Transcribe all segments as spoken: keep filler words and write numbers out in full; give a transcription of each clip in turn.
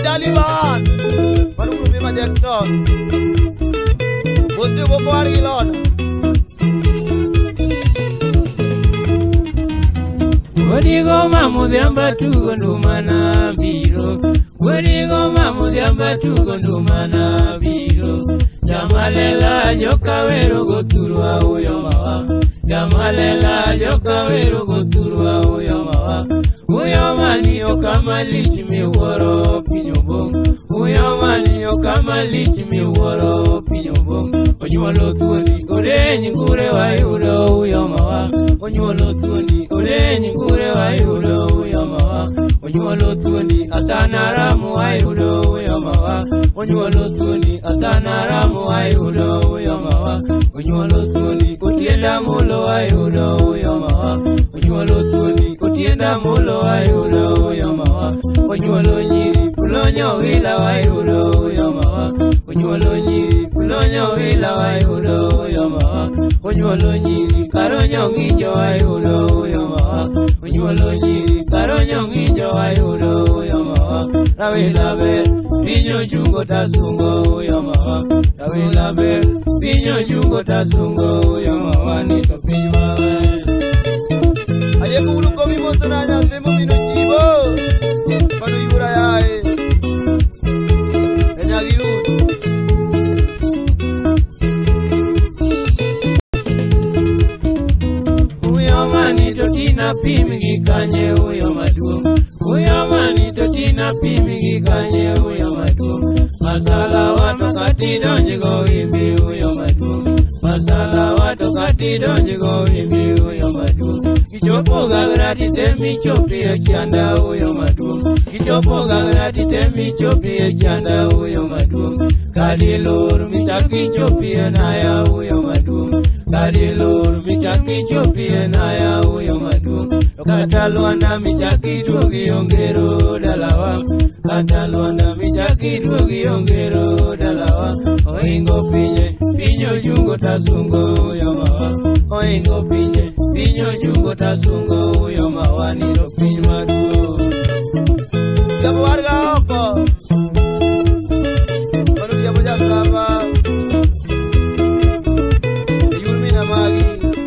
Taliban. Manu grupi majekton. Bocil Boko Harilon. Wadigo mamu diamba tugo ndumana biro. Wadigo mamu diamba tugo ndumana biro. Jamalela joka wero goturwa uyomawa. Jamalela joka wero goturwa uyomawa. Uyomani okamalichi mi woro pinyobong. Uyomani okamalichi mi woro pinyobong. Onyuolo tuoni ore nyingure wayudo uyomawa. Onyuolo tuoni ore nyingure wayudo uyomawa. Onyuolo tuoni asana ramu wayudo uyomawa. Onyuolo tuoni asana ramu wayudo uyomawa. Onyuolo tuoni otienda mulo wayudo uyomawa. Onyuolo tuoni otienda mulo wayudo uyomawa. Onyuolo nyiri pulonyo wila wayudo uyomawa. Onyuolo nyiri pulonyo wila wayudo uyomawa. Onyuolo nyiri karonyo nginjo wayudo uyomawa. Onyuolo nyiri karonyo nginjo wayudo uyomawa. Rawila ber pinyo jungo tasungo uyomawa. Rawila ber pinyo jungo tasungo uyomawa. Nito pinyo mawe aye kubulu komi monsona nyasemo mino jibo panu yura yae enyagiru uyomani totina pimi gikanye uyomaduong. Uyomani totina pimi gikanye uyomaduong. Masala wato kati donjigo imbi uyomaduong. Masala wato kati donjigo imbi uyomaduong. Kichopo gagrati temi chopi e chanda uyo maduong. Kichopo gagrati temi chopi e chanda uyo maduong. Kadilur michaki chopi e naya uyo maduong. Kadilur michaki chopi e naya uyo maduong. Katalwanda michaki tugi ongero dalawa. Katalwanda michaki tugi ongero dalawa. Oingo pinye pinyo jungo tasungo uyo mawa. Oingo pinye pinyo jungo tasungo uyomawa. Niro pinyo maduo Jamu warga oko Manu jamu jasaba Yulmi na magi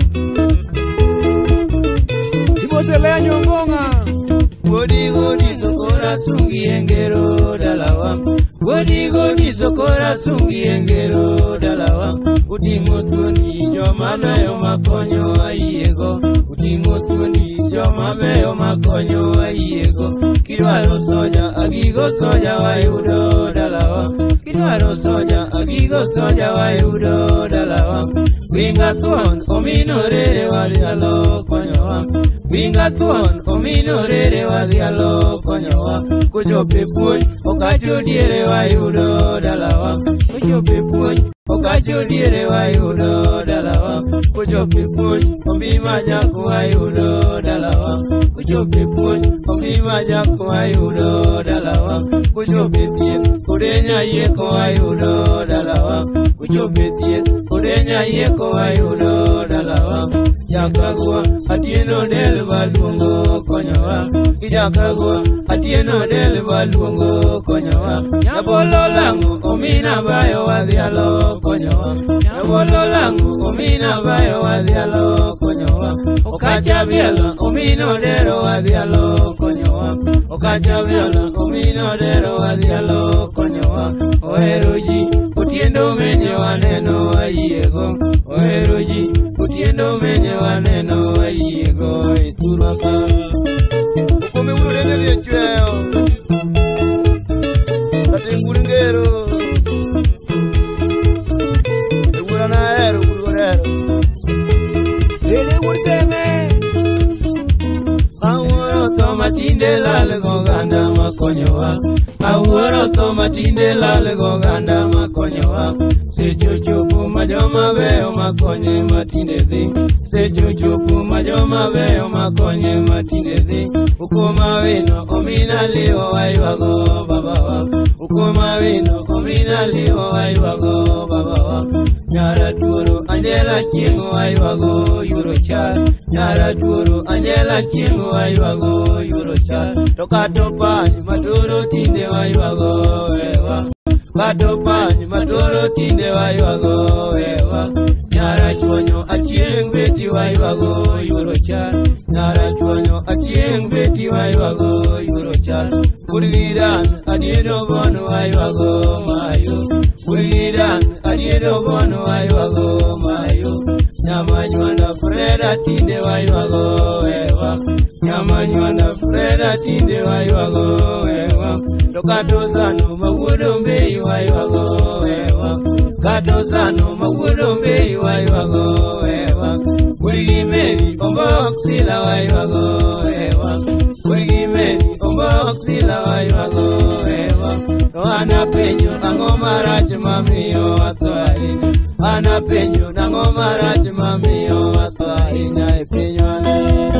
Ibose lea nyongonga. Godi godi sokora sungi engero dalawa. Godi godi sokora sungi engero dalawa. Utingo tuoni joma meyo makonyo ayego. Utingo tuoni joma meyo makonyo ayego. Kidwaro soja agigo soja wayudo dalawa. Kidwaro soja agigo soja wayudo dalawa. Winga thuon omino rere wadhialo konyowa. Winga thuon omino rere wadhialo konyowa. Kuchope puonj okacho diere wayudo dalawa. Kuchope puonj okacho diere wayudo dalawa. Kuchope puonj ombi majako wayudo dalawa. Kuchope puonj ombi majako wayudo dalawa. Kuchope thieth kodenya yeko wayudo dalawa. Kuchope thieth kodenya yeko wayudo dalawa. Jakagwa atieno del baluongo konyowa. Ijakagwa atieno del baluongo konyowa. Nyabolo langu omina bayo wadhialo konyowa. Nyabolo langu omina bayo wadhialo konyowa. Okacha biela omino dero wadhialo konyowa. Okacha biela omino dero wadhialo konyowa. Oheroji utiendo menye waneno ayego. Oheroji utiendo menye waneno ayego. Iturwa ka ukome ule nele chweo Atenguri ngero Egura na ero gurgorero Ele gurseme Aworo to matinde lale goganda makonyowa. Aworo to matinde lale goganda makonyowa. Secho chopu majoma beyo makonye matinde dhi. Secho chopu majoma beyo makonye matinde dhi. Ukoma wino omina liwo waywago babawa. Ukoma wino omina liwo waywago babawa. Nyara tuoro Angela Chiengo aywago yuro chal. Nyara tuoro Angela Chiengo aywago yuro chal. To kato panj maduro tinde aywago ewa. Kato panj maduro tinde aywago ewa. Nyara chuonyo achieng beti aywago yuro chal. Nyara chuonyo achieng beti aywago yuro chal. Kurigiran adiedo bono aywago mayo. Kurigiran adiedo bono aywago mayo. Nyama nywanda Freda tinde aywago ewa. Nyama nywanda Freda tinde aywago ewa. To kato sano mawuodo mbeyu aywago ewa. Kato sano mawuodo mbeyu aywago ewa. Kurigimeni ombok sila aywago ewa. Kurigimeni ombok sila aywago ewa. To ana penyo nango marach mamiyo atho ahinya. Ana penyo nango marach mamiyo atho ahinya e pinywani.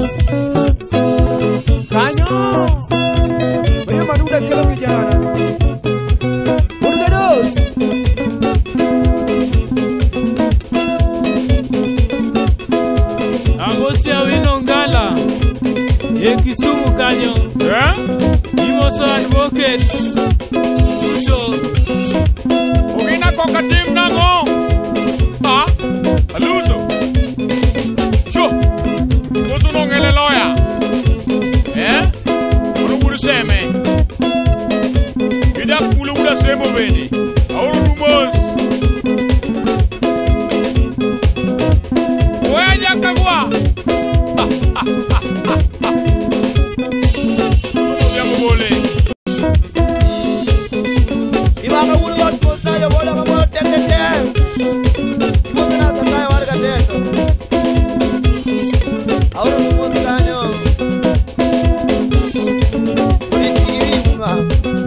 Kanyo Maria Maduda kilo vijana Maduda dos Amosia Winongala e Kisumu kanyo eh Imoso advocate so Ogina koka team nango ah aluso sho Oso nongele lawyer eh Ono buru seme Gida kulu buru semo bene Auru rumors Oya kagwa Ibaka wulu wat posta yo bola kamo tete tete Ibaka sakay warga teto Auru muskanyo Kuri tiri ma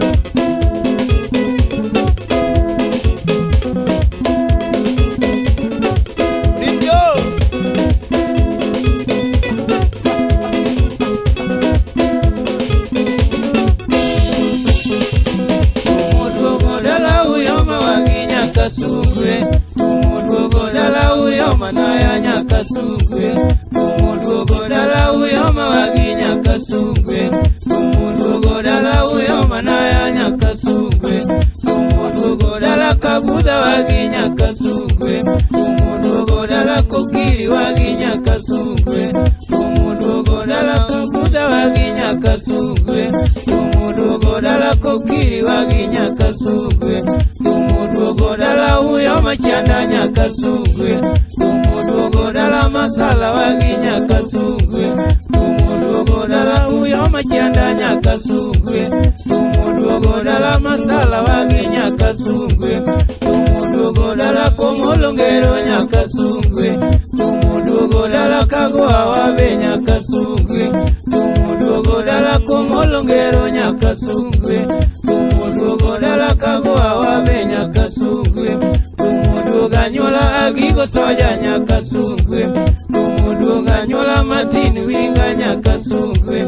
Rindio Kasungwe, umudugo dala uyoma naya nyakasungwe, umudugo dala uyoma waginya kasungwe, umudugo dala uyoma naya nyakasungwe, umudugo dala kabuda waginya kasungwe, umudugo dala kokiri waginya kasungwe, umudugo dala kabuda waginya kasungwe, umudugo dala kokiri waginya kasungwe. Tumudugo dala uyoma chianda nyakasungwe. Tumudugo dala masala wagi nyakasungwe. Tumudugo dala uyoma chianda nyakasungwe. Tumudugo dala masala wagi nyakasungwe. Tumudugo dala komolongero nyakasungwe. Tumudugo dala kagwa wabe nyakasungwe. Tumudugo dala komolongero nyakasungwe. Tumudugo dala kagwa wabe nyakasungwe. Tumuduga nyola agigo soja nyakasungwe. Tumuduga nyola matini winga nyakasungwe.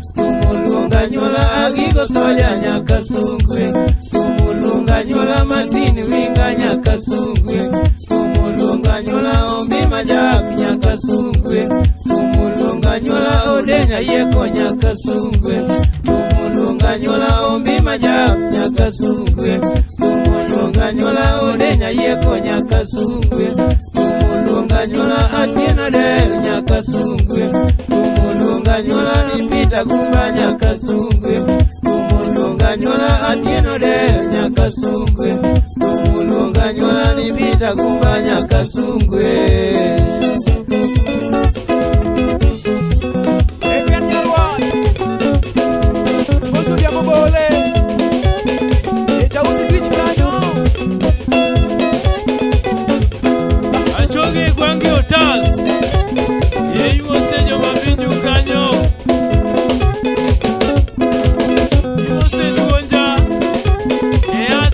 Tumuduga nyola agigo soja nyakasungwe. Tumuduga nyola matini winga nyakasungwe. Tumuduga nyola ombi majak nyakasungwe. Tumuduga nyola odenya yeko nyakasungwe. Tumuduga nyola ombi majak nyakasungwe. Tumuduga nyola odenya yeko nyakasungwe. Tumuduga nyola atiena del nyakasungwe. Tumuduga nyola lipita gumba nyakasungwe. Tumuduga nyola atiena del nyakasungwe. Tumuduga nyola lipita gumba nyakasungwe.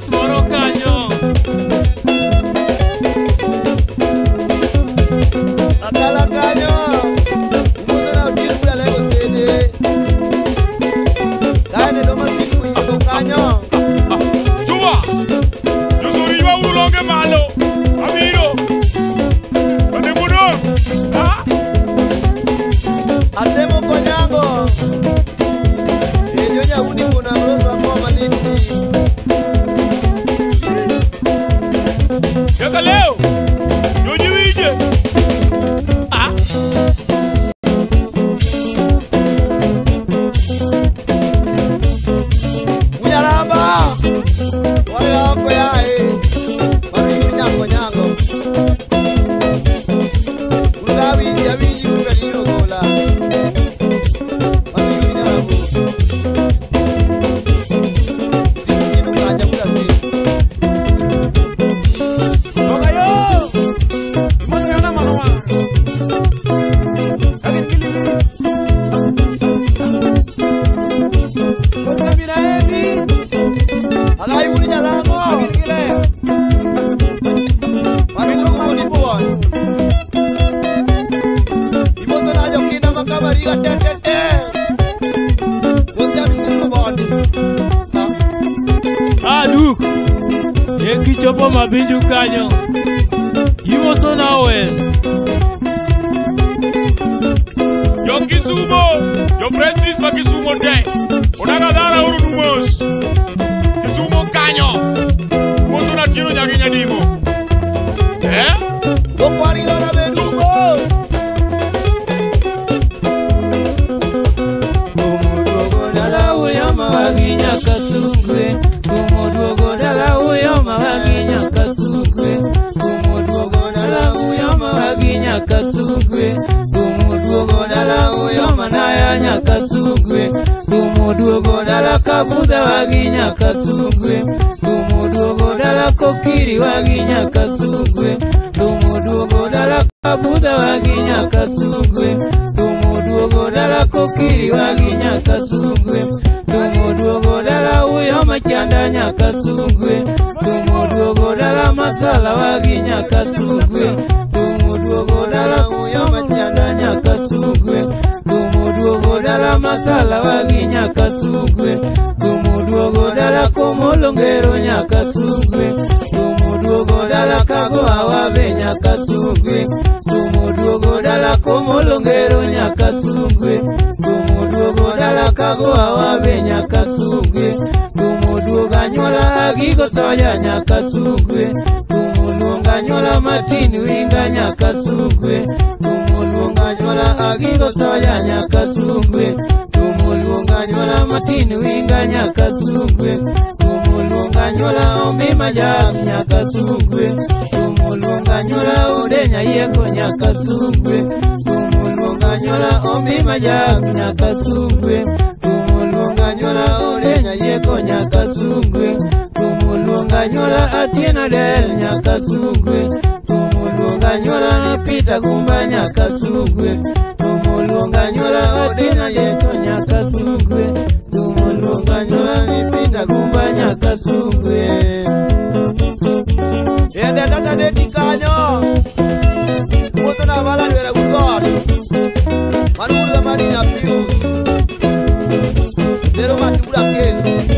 Kanyo Asemo konyango Ejo nyauni kuna mroso wa ngoma lini Yaka leo Yojiwije Ah Unyaramba Wale wako yae Wale yunya konyango Ulawi ya wiji ukali yogola Wale yunya rabu Siku kinu kaja mula si Koga yo Mwana yana manawa Kagin kililis Koska mina ebi Agari muni nyalango Kagin kilaya Mami koko ni buwan Iboto na jokina makabariga te te te Koska mina bodi Ah Duk Ekichopo mabinju kanyo Imoso na wen Yo Kisumo Yo Francis pa Kisumo te Onaga dara uru numos Kisumo kanyo Moso na tino nyagi nyadimo Eh? Kokwari lona benjugo Kumuduogo dala uyo mawaginya kasungwe Kumuduogo dala uyo mawaginya kasungwe Kumuduogo dala uyo mawaginya kasungwe Kumuduogo dala uyo manaya nyakasungwe Kumuduogo dala kabuda waginya kasungwe Kumuduogo dala kokiri waginya kasungwe Kumuduogo dala kabuda waginya kasungwe Kumuduogo dala kokiri waginya kasungwe Kumuduogo dala uyo machanda nyakasungwe Kumuduogo dala masala waginya kasungwe Kumuduogo dala uyo machanda nyakasungwe Kumuduogo dala masala waginya kasungwe Kumuduogo dala komolongero nyakasungwe Kumuduogo dala kago awabe nyakasungwe Kumuduogo dala komolongero nyakasungwe Kumuduogo dala kago awabe nyakasungwe Kumuduogo anyola agigo soya nyakasungwe Kumuduogo anyola matini winga nyakasungwe Kumuduogo anyola agigo soya nyakasungwe Kumuduogo anyola matini winga nyakasungwe Kumuduogo anyola ombi majab nyakasungwe Kumuduogo anyola udenya yeko nyakasungwe Kumuduogo anyola ombi majab nyakasungwe Kumuduogo anyola udenya yeko nyakasungwe Kumuduogo anyola atiena del nyakasungwe Kumuduogo anyola napita gumba nyakasungwe Kumuduogo anyola udenya yeko nyakasungwe Kumuduogo anyola napita gumba nyakasungwe Yende data deti kanyo Moto na bala nwere gugod Manuru ga mani na pius Dero mati ura kelu